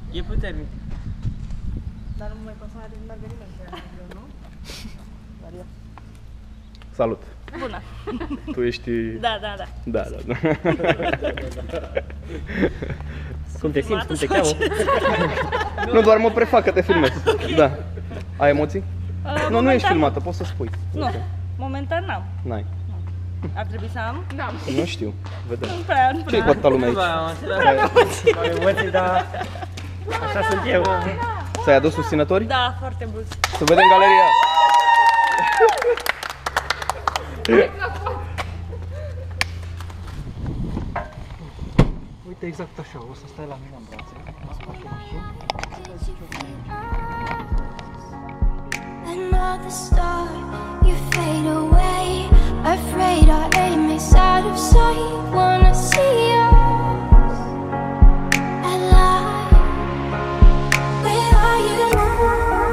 E puternic. Dar nu mai poate să meargă nimeni pe aia, nu? Dar eu. Salut! Bună! Tu ești... Da. Da. Cum te simți? Cum te cheamă? Nu, doar mă prefac că te filmez. Da. Ai emoții? Nu ești filmată, poți să spui. Nu, momentan n-am. N-ai. Ar trebui să am? Da. Nu știu, vedem. Nu prea. Ce-i cu atâta lume aici? Am emoții, dar așa sunt eu. Ți-ai adus susținători? Da, foarte mulți. Să vedem galeria! Uite exact așa, o să stai la mine în brațe. Another star, you fade away. Afraid our aim is out of sight. Wanna see us alive. Where are you now?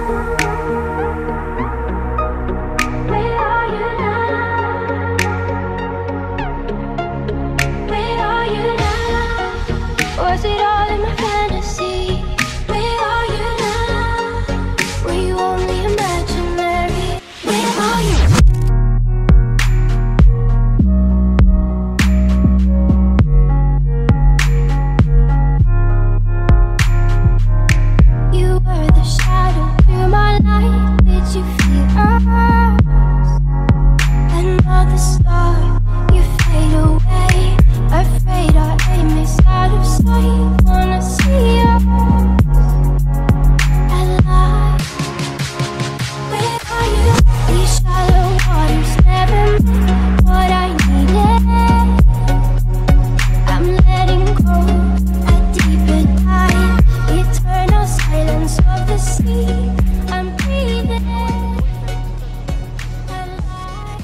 Where are you now? Where are you now? Was it all in my fantasy? Where are you now? Were you only imaginary? Where are you? You were the shadow to my light. Did you feel us? Another star, you fade away. Afraid our aim is out of sight. Wanna see us alive. Where are you? These shallow waters never meant what I needed. I'm letting go a deeper dive. Eternal silence of the sea. I'm breathing alive.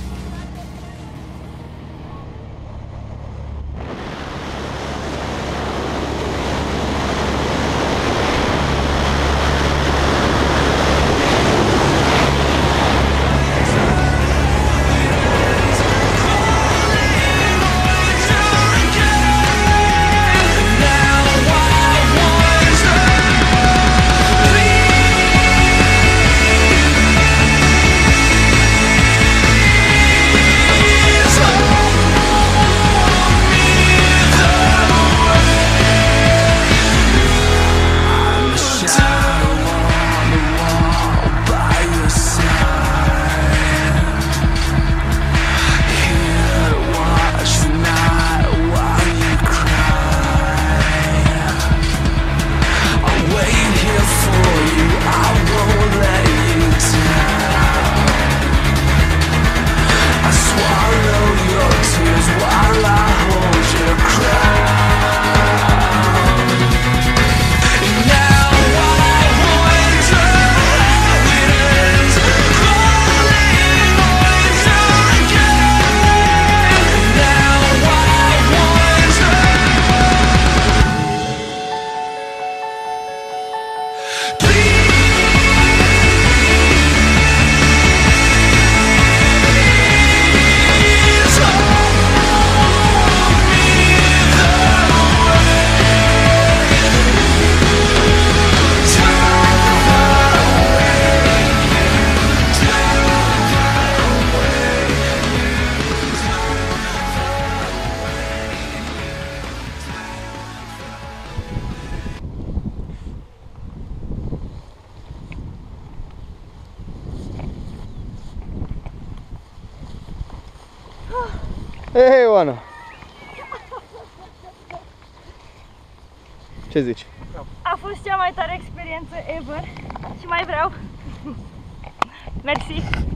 Hei, Ioana! Ce zici? A fost cea mai tare experiență ever și mai vreau. Mersi!